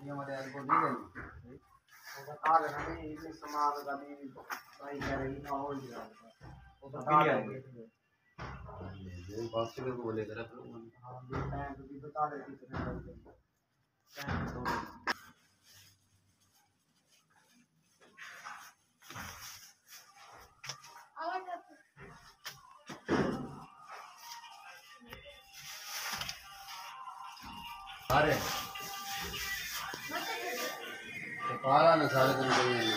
ये हमारे यार को नहीं गई वो बता रहे हैं नहीं इस समाज का भी भाई कह रही ना हो जाए वो बता रहे हैं ये बात से को बोले करा हां ये टाइम भी बता रहे कितने टाइम तो अरे तो पारा ना सारे दिन कोई